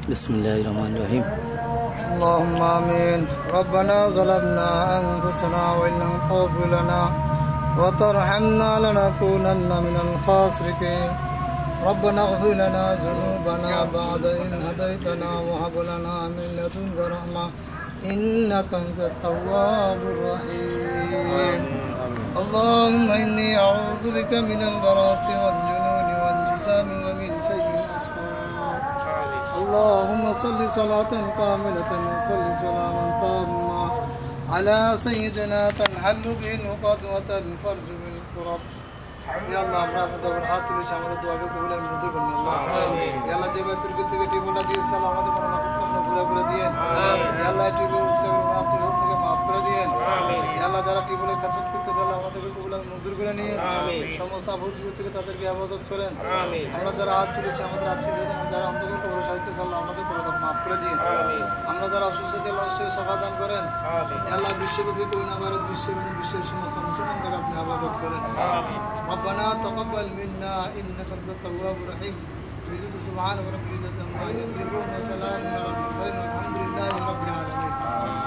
بسم الله الرحمن الرحيم. اللهم آمين. ربنا ظلمنا أنفسنا وإن لم تغفر لنا وترحمنا لنكونن من الخاسرين. ربنا اغفر لنا ذنوبنا بعد إذ هديتنا وهب لنا من لدنك رحمة إنك أنت التواب الرحيم. اللهم إني أعوذ بك من البراس والجنون والجسام ومن سيء الأسقام. اللهم صل صلاة كاملة وصل سلاما تاما على سيدنا تنحل به العقد وتنفرج بالكرب. يا الله আমরা আপনাদের উপর হাত তুলেছি, আমাদের দোয়াকে কবুল আর মঞ্জুর করুন আল্লাহ। ইয়া আল্লাহ, যে ব্যক্তির থেকে টিপটা দিয়েছেন আমাদের মনে মাফ করে দিয়েন। ইয়া আল্লাহ, টিপে উঠলে আপনি থেকে মাফ করে দিয়েন। ইয়া আল্লাহ, যারা টিপলে খেদমত করতে চাইলে আমাদেরকে কবুল আর মঞ্জুর করে নিয়ে সমস্ত আফত থেকে তাদেরকে ইবাদত করেন। আমরা যারা হাত তুলেছি আমাদের আত্মীয় যারা অন্তত কবর সাহিত্য চাল্লাহ আমাদের মাফ করে দিয়েন। আমরা যারা অসুস্থ থেকে সেবা দান করেন। ইয়া আল্লাহ, বিশ্বব্যাপী করোনা ভাইরাস বিশ্বের সমস্ত মুসলমানদের আপনি ইবাদত করেন। ربنا تقبل منا إنك أنت التواب الرحيم. سبحان ربك رب العزة عما يصفون وسلام على المرسلين والحمد لله رب العالمين.